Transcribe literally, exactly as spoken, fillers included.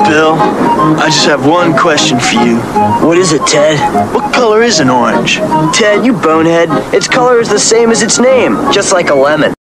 Bill, I just have one question for you. What is it, Ted? What color is an orange? Ted, you bonehead. Its color is the same as its name, just like a lemon.